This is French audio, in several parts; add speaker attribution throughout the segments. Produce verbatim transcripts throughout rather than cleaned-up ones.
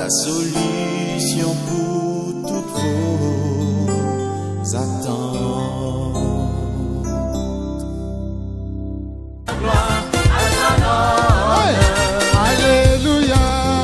Speaker 1: la solution pour toutes vos attentes. Gloire à ta nom.
Speaker 2: Alléluia.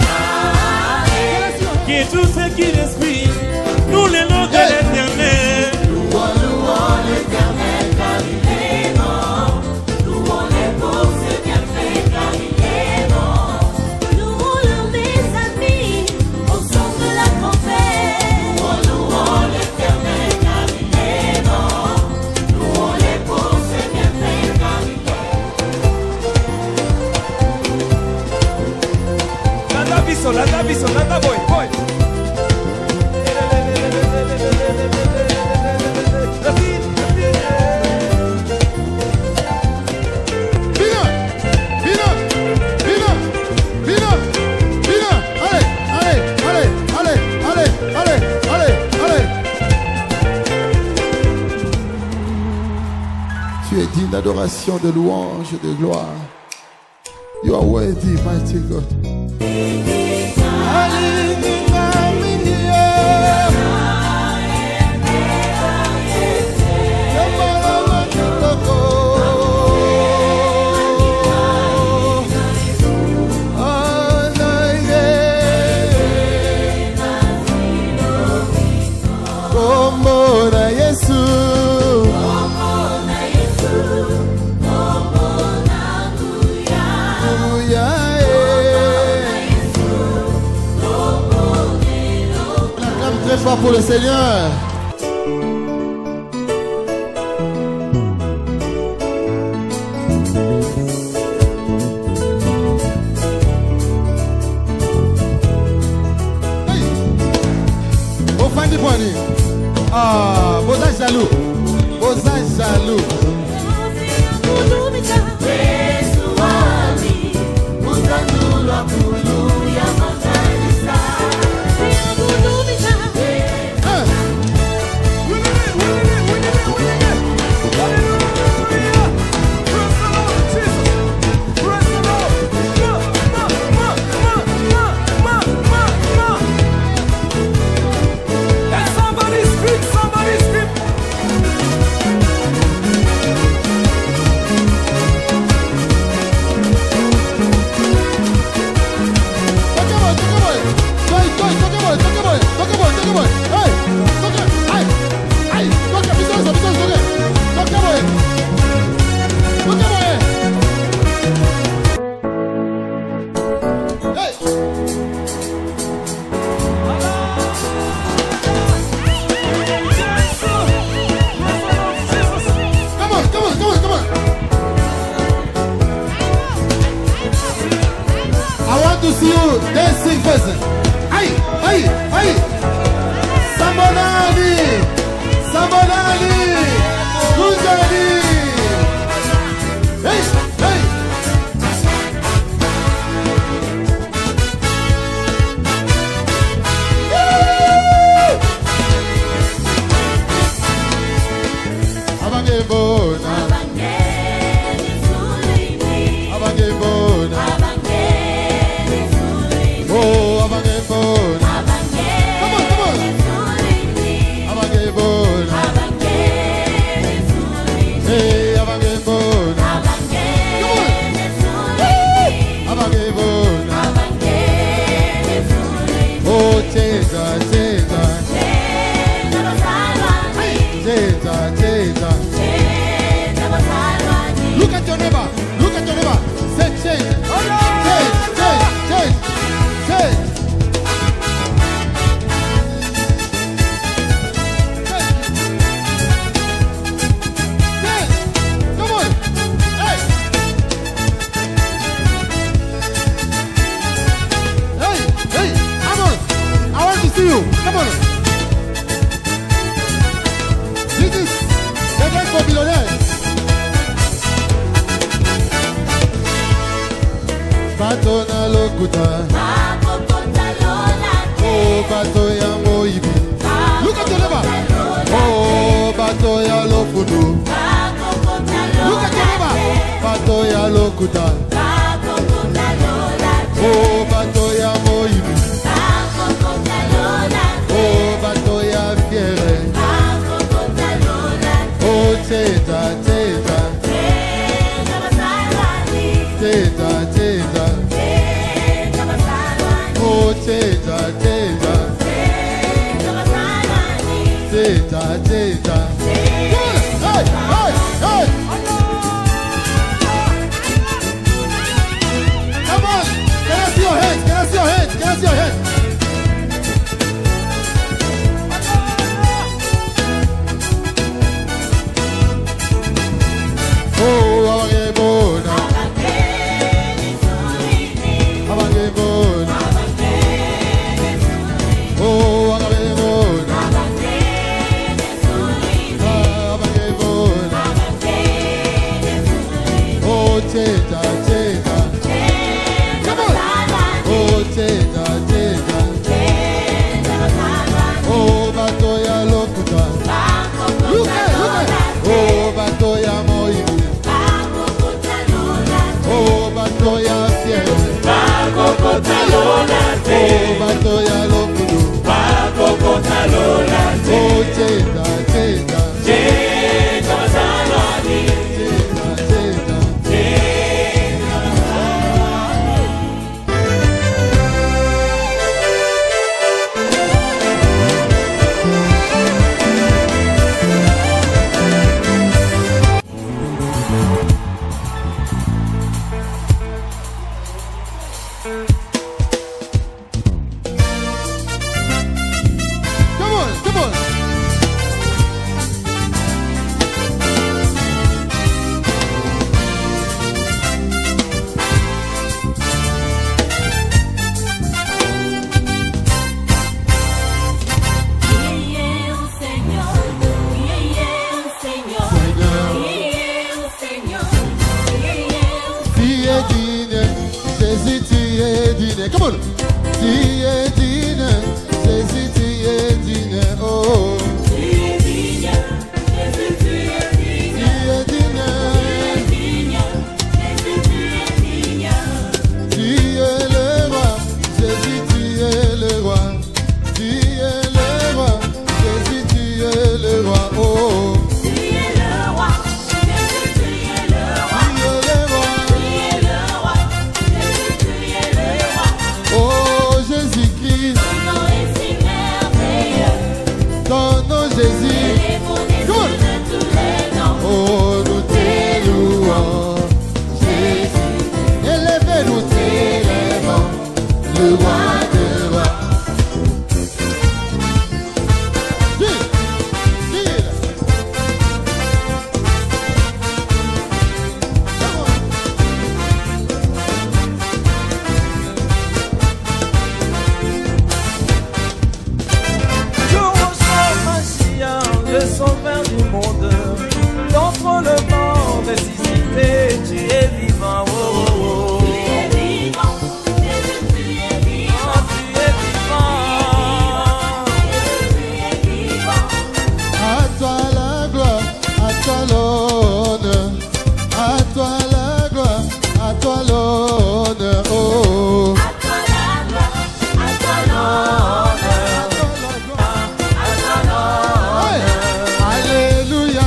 Speaker 3: Qui est tout ce qui respire, nous les louons de l'éternel.
Speaker 1: Louons, louons l'éternel car il est bon. Louons-les pour ses bienfaits car il est bon.
Speaker 4: Louons-le mes amis, au son de la trompette.
Speaker 1: Louons, louons l'éternel car il est bon. Louons-les pour ses bienfaits car il est bon.
Speaker 3: Landa biso, landa biso, landa boy, boy.
Speaker 2: Tu es digne d'adoration, de louange, de gloire. You are worthy, mighty God. Très fort pour le Seigneur. Hey. Au fin du poignet. Ah, vos âges jaloux. Vos âges jaloux. To see you dancing person. Aïe, aïe, aïe. Sambolani, Sambolani, Kuzali. Hey, hey. Abange bona, abange bona. Oh, Abangabon. Come on, come on. Abangabon. Hey, Abangabon. Come on. Abangabon. Oh, Jesus, Jesus. Jesus, Jesus. Look at your neighbor. Look at your neighbor. Say change. Change, change, change. Hey! Hey! Come on! Hey! Hey! Hey! Come on! I want to see you! Come on! This is the dance for billionaires. Batona lokuta. Oh, bato ya moibi. Look at your neighbor. Oh, bato ya lofudu. Look at your neighbor. Bato ya lokuta. Oh, bato ya moibi. cheza, cheza. Oh, cheza, cheza. Cheza, cheza. Hey, hey, hey. Come on. Can I see your hands? Can I see your hands? Can I see your hands? Oh, Abangebola. Abangebola. Oh, Abangebola. Abangebola. Oh, cheza, cheza. Come on. Oh, cheza, cheza. Oh, batoya lokuta. Look at, look at. Oh, batoya moibi. Oh, batoya fiel. Oh, batoya lokudu. Oh, cheza, cheza. Cheza, cheza. Come on, come on. Jésus, tu es digne. Come on. Tu es digne. Jésus, tu es digne. Oh. Tu es digne. Jésus, tu es digne. Tu es digne. Jésus, tu es digne. Tu es le roi. Jésus, tu es le roi. Tu es le roi. Jésus, tu es le roi. Oh.
Speaker 4: Tu es le roi. Jésus, tu es le roi.
Speaker 2: Tu es le roi.
Speaker 4: Tu es le roi. Jésus, tu es le roi.
Speaker 2: Oh, Jésus-Christ.
Speaker 4: Ton nom est si merveilleux.
Speaker 2: Ton nom, Jésus.
Speaker 4: Il est bon
Speaker 2: Come on.
Speaker 4: de tous les noms.
Speaker 2: Oh, nous t'élouons, Jésus. Élevez, nous t'élèvons, le roi de rois. Dis, dis. Come on.
Speaker 3: Je reçois Mashiach, le sauveur du monde. D'entre le mort ressuscité, tu es vivant. Oh, oh, oh.
Speaker 4: Tu es vivant. Jésus, tu es vivant.
Speaker 3: Ah, tu es vivant.
Speaker 4: Jésus, tu es vivant.
Speaker 2: À toi la gloire, à toi l'honneur, à toi la gloire, à toi l'honneur. Oh.
Speaker 4: À toi la gloire. À toi l'honneur.
Speaker 2: À toi la gloire.
Speaker 4: À toi l'honneur.
Speaker 2: Hey. Alléluia.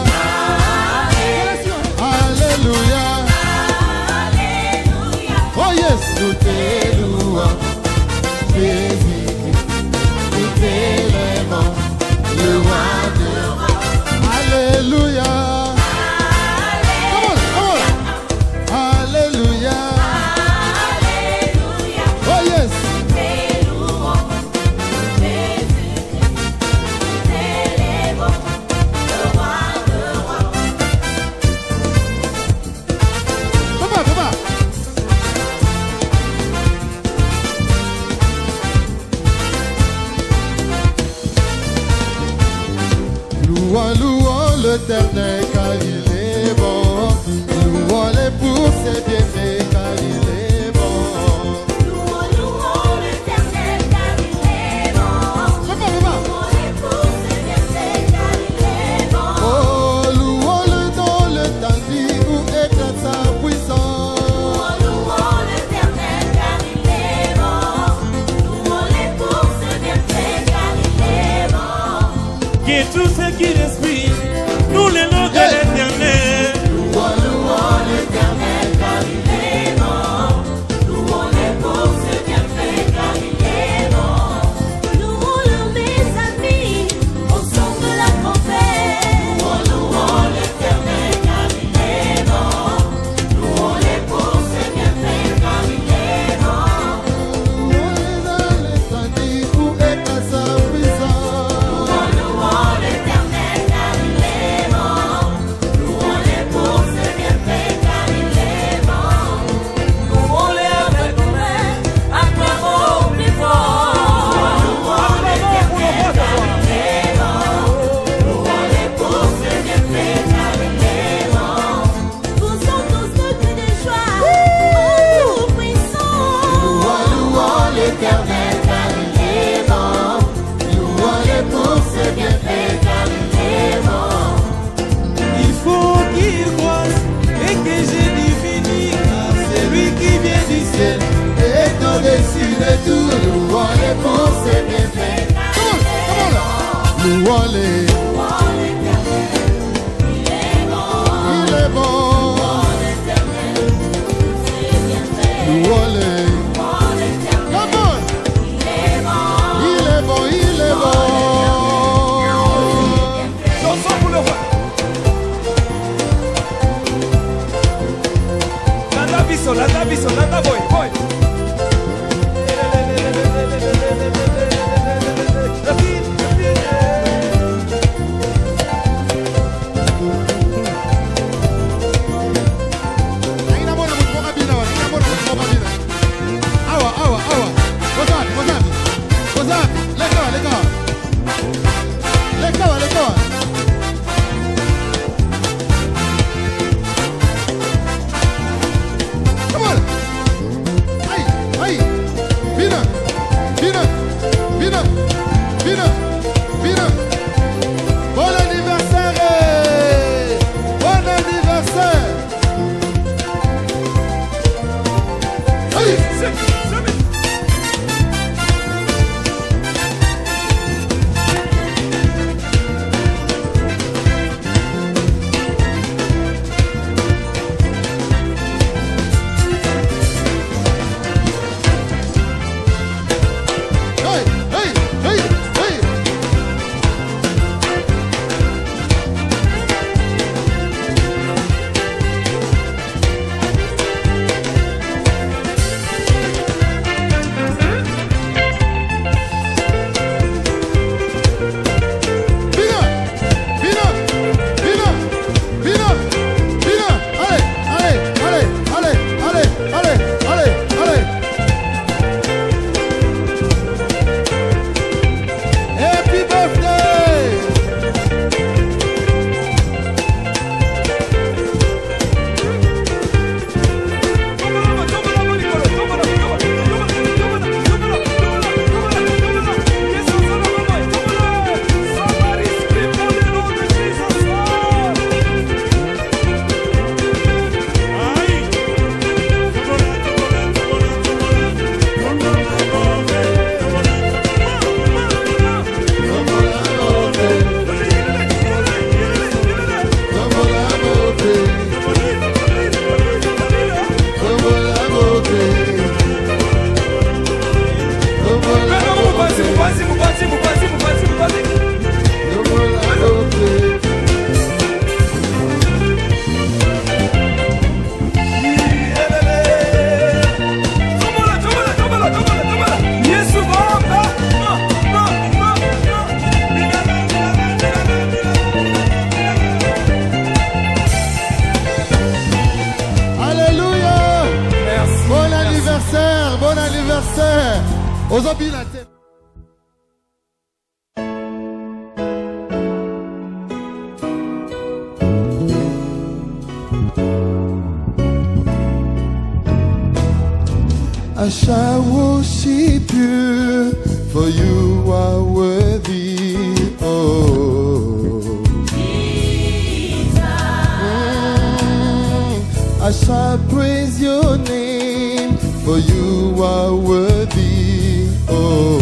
Speaker 2: Alléluia.
Speaker 4: Alléluia.
Speaker 2: Oh yes, nous t'élouons, Jésus-Christ, nous t'élèvons, le roi de rois. Alléluia. Come on, come on. Alléluia.
Speaker 4: Alléluia.
Speaker 2: Oh yes.
Speaker 4: Tes louanges, Jésus-Christ, t'élèvons, le roi de rois.
Speaker 2: Come on, come on. Louons, louons l'Éternel car il est bon. Louons-les pour ses bienfaits car il est bon.
Speaker 4: Louons, louons l'Éternel car il est bon.
Speaker 2: Come on, come on.
Speaker 4: Louons-les pour ses bienfaits car il est bon.
Speaker 2: Oh, louons-le dans le temps où éclate sa puissance.
Speaker 4: Louons, louons l'Éternel car il est bon. Louons-les pour ses bienfaits car il est bon.
Speaker 3: Que tout ce qui respire, nous les louons.
Speaker 2: louons les.
Speaker 4: Louons l'Éternel, il est bon.
Speaker 2: Il est bon.
Speaker 4: Louons l'Éternel, tous ses bienfaits.
Speaker 2: Louons les.
Speaker 4: Louons l'Éternel,
Speaker 2: Come on.
Speaker 4: il est bon.
Speaker 2: Il est bon, il est bon.
Speaker 3: Chanson pour le roi. Nada biso, nada biso, nada boy, boy. Rapide, rapide.
Speaker 2: Inamona muito bom cabina, inamona muito bom cabina. Awa, awa, awa. Wasabi, wasabi. Wasabi, legal, legal. Legal, legal. Come on. Aí, aí. Vira, vira, vira, vira, vira. Bon anniversaire. Bon anniversaire. Aí. Hey, hey, hey, hey. Vira, vira, vira, vira, vira. Allez, allez, allez, allez, allez, allez, allez, allez. Happy birthday! Como la beauté, como la beauté, como la beauté, como la beauté. Alléluia!
Speaker 3: Merci.
Speaker 2: Bon anniversaire, bon anniversaire. Aux habilateurs. I shall worship you, for you are worthy. Oh, Mm, I shall praise your name, for you are worthy. Oh.